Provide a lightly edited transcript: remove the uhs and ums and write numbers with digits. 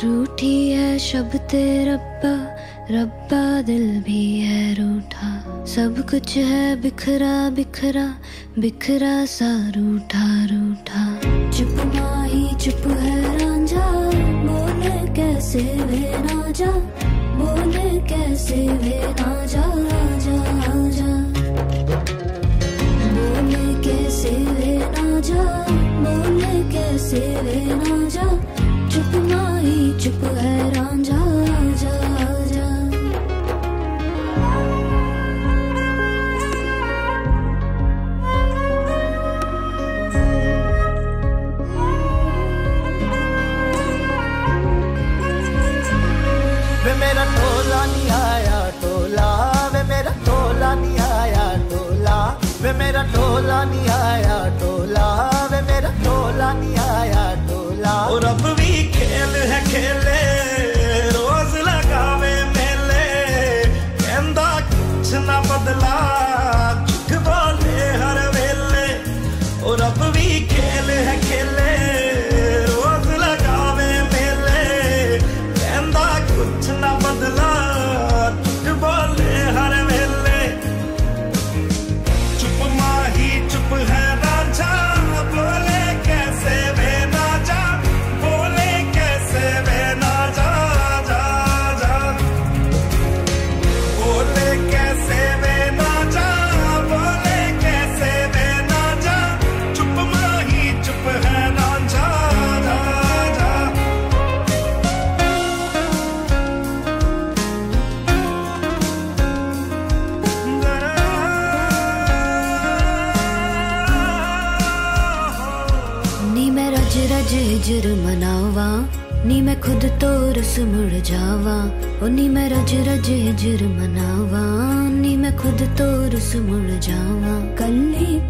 रूठी है शब्द रब्बा, रब्बा दिल भी है रूठा। सब कुछ है बिखरा बिखरा, बिखरा सा रूठा रूठा। चुप माही चुप है रांझा, बोले कैसे वे ना जा, बोले कैसे वे ना जा, आजा आजा। बोले कैसे वे ना जा, बोले कैसे वे ना जा। चुप माही चुप है रांझा, आजा आजा। वे मेरा टोला नहीं आया टोला, वे मेरा टोला नहीं आया टोला, वे मेरा टोला नहीं आया टोला, वे मेरा टोला नहीं आया टोला। और अब भी खेल है खेले, रोज लगावे मेले, कहंदा कुछ ना बदला, झूठ बोले हर वेले। और अब भी खेल है खेले, रोज लगावे मेले, कहंदा कुछ ना बदला, झूठ बोले हर वेले। चुप माही चुप है रांझा, बोले कैसे वे ना जा, बोले कैसे वे ना जा, जा जा। बोले कैसे वे ना जा, बोले कैसे वे ना जा। चुप माही चुप है रांझा, जा जा। नी मैं रज रज हिजर मनावा, नी मैं खुद तो रस मुड़ जावा। ओ नी मैं रज रज हिजर मनावा, नी मैं खुद तो रस मुड़ जावा। कल्ली